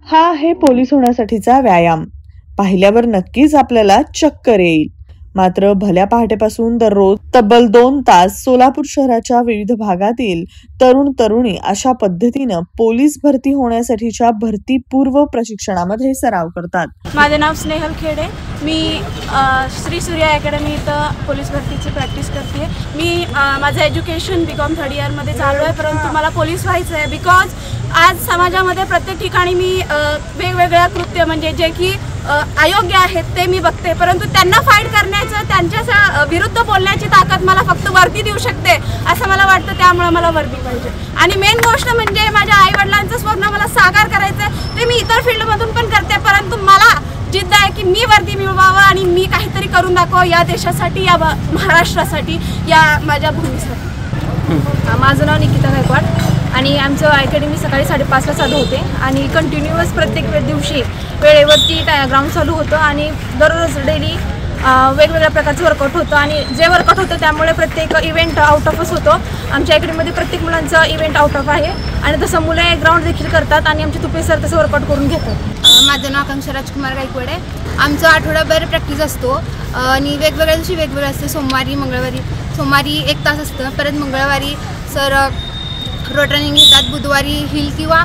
हा आहे पोलीस होण्यासाठीचा व्यायाम. पाहिल्यावर नक्कीच आपल्याला चक्कर येईल. मात्र भल्या पहाटेपासून दररोज तब्बल 2 तास सोलापूर शहराच्या विविध भागातील तरुण तरुणी अशा पद्धतीनं पोलीस भरती होण्यासाठीच्या भरती पूर्व प्रशिक्षणामध्ये सराव करतात. माझे नाव स्नेहल खेडे. मी श्री सूर्या अकॅडमी इथं पोलीस भरतीची प्रॅक्टिस करते. मी माझं एज्युकेशन बीकॉम 3rd इयरमध्ये चालू आहे, परंतु मला पोलीस व्हायचं आहे. बिकॉज आज समाजामध्ये प्रत्येक ठिकाणी मी वेगवेगळ्या कृत्य म्हणजे जे की अयोग्य आहेत ते मी बघते, परंतु त्यांना फाईट करण्याचं त्यांच्या विरुद्ध बोलण्याची ताकद मला फक्त वर्दी देऊ शकते असं मला वाटतं. त्यामुळे मला वर्दी पाहिजे. आणि मेन गोष्ट म्हणजे माझ्या आईवडिलांचं स्वप्न मला साकार करायचं ते मी इतर फील्डमधून पण करते, परंतु मला जिद्द आहे की मी वर्दी मिळवावं आणि मी काहीतरी करून दाखवावं या देशासाठी, या महाराष्ट्रासाठी, या माझ्या भूमीसाठी. माझं नाव निकिता गायकवाड आणि आमचं अकॅडमी सकाळी 5:30ला चालू होते आणि कंटिन्युअस प्रत्येक दिवशी वेळेवरती ग्राउंड चालू होतं आणि दररोज डेली वेगवेगळ्या प्रकारचं वर्कआउट होतं. आणि जे वर्कआउट होतं त्यामुळे प्रत्येक इव्हेंट आउट ऑफच होतो. आमच्या अकॅडमीमध्ये प्रत्येक मुलांचं इव्हेंट आउट ऑफ आहे आणि तसं मुलं ग्राउंड देखील करतात आणि आमचे तुपे सर तसं वर्कआउट करून घेतात. माझं नाव आकांक्षा राजकुमार गायकवाड आहे. आमचं आठवडाभर प्रॅक्टिस असतो आणि वेगवेगळ्या दिवशी वेगवेगळं असतं. सोमवारी 1 तास असतं, परत मंगळवारी सर रोड रनिंग घेतात, बुधवारी हिल किंवा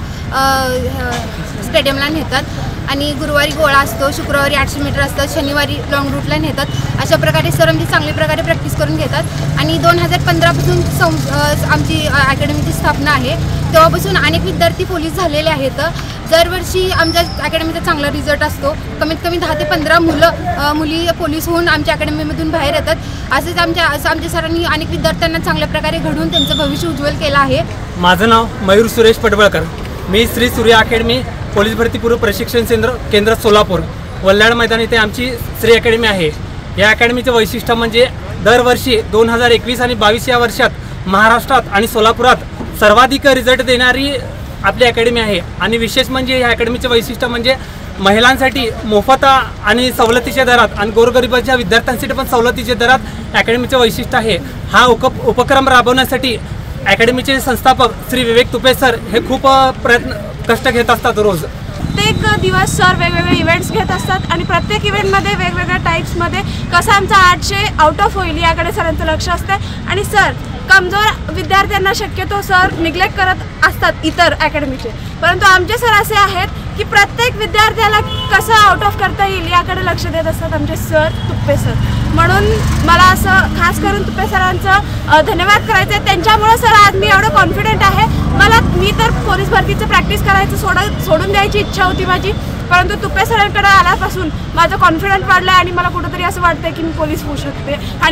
स्टेडियमला नेतात आणि गुरुवारी गोळा असतो, शुक्रवारी 800 मीटर असतं, शनिवारी लॉंग रूटला नेतात. अशा प्रकारे सर आमची चांगल्या प्रकारे प्रॅक्टिस करून घेतात. आणि 2015पासून आमची अकॅडमीची स्थापना आहे. तेव्हापासून अनेक विद्यार्थी पोलीस झालेले आहेत. दरवर्षी आमच्या अकॅडमीचा चांगला रिझल्ट असतो. कमीत कमी 10 ते 15 मुली पोलीस होऊन आमच्या अकॅडमीमधून बाहेर येतात. असंच आमच्या सरांनी अनेक विद्यार्थ्यांना चांगल्या प्रकारे घडवून त्यांचं भविष्य उज्ज्वल केलं आहे. माझं नाव मयूर सुरेश पडवळकर. मी श्री सूर्या अकॅडमी पोलीस भरती पूर्व प्रशिक्षण केंद्र सोलापूर वल्लाड मैदान इथे आमची श्री अकॅडमी आहे. या अकॅडमीचं वैशिष्ट्य म्हणजे दरवर्षी 2021 आणि 22 या वर्षात महाराष्ट्रात आणि सोलापुरात सर्वाधिक रिझल्ट देणारी आपली अकॅडमी आहे. आणि विशेष म्हणजे या अकॅडमीचं वैशिष्ट्य म्हणजे महिलांसाठी मोफत आणि सवलतीच्या दरात आणि गोरगरिबाच्या विद्यार्थ्यांसाठी पण सवलतीच्या दरात अकॅडमीचं वैशिष्ट्य आहे. हा उपक्रम राबवण्यासाठी अकॅडमीचे संस्थापक श्री विवेक तुपे सर हे खूप कष्ट घेत असतात. रोज प्रत्येक दिवस सर वेगवेगळे इव्हेंट्स घेत असतात आणि प्रत्येक इव्हेंटमध्ये वेगवेगळ्या टाईप्समध्ये कसं आमचा 800 आउट ऑफ होईल याकडे सरांचं लक्ष असतं. आणि सर कमजोर विद्यार्थ्यांना शक्यतो सर निग्लेक्ट करत असतात इतर अकॅडमीचे, परंतु आमचे सर असे आहेत की प्रत्येक विद्यार्थ्याला कसं आउट ऑफ करता येईल याकडे लक्ष देत असतात आमचे सर तुपे सर. म्हणून मला असं खास करून तुपे सरांचं धन्यवाद करायचं आहे. त्यांच्यामुळे सर आज मी एवढं कॉन्फिडंट आहे. मी तर पोलीस भरतीचं प्रॅक्टिस करायचं सोडून द्यायची इच्छा होती माझी, परंतु तुपे सरांकडे आल्यापासून माझं कॉन्फिडन्स वाढलं आणि मला कुठंतरी असं वाटतं की मी पोलीस होऊ शकते. आणि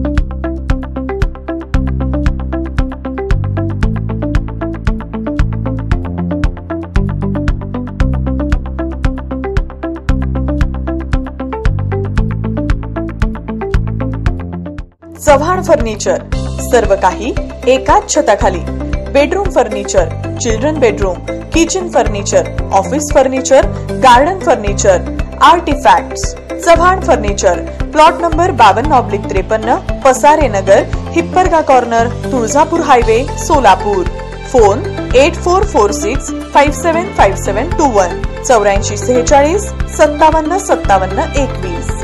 चव्हाण फर्निचर, सर्व काही एकाच छताखाली. Bedroom furniture, children bedroom, kitchen furniture, office furniture, garden furniture, artefacts. Chavan furniture, plot number 52/53, Pasare Nagar, Hipparga corner, Tuljapur highway, Solapur. Phone 8446 575721 8446 575721.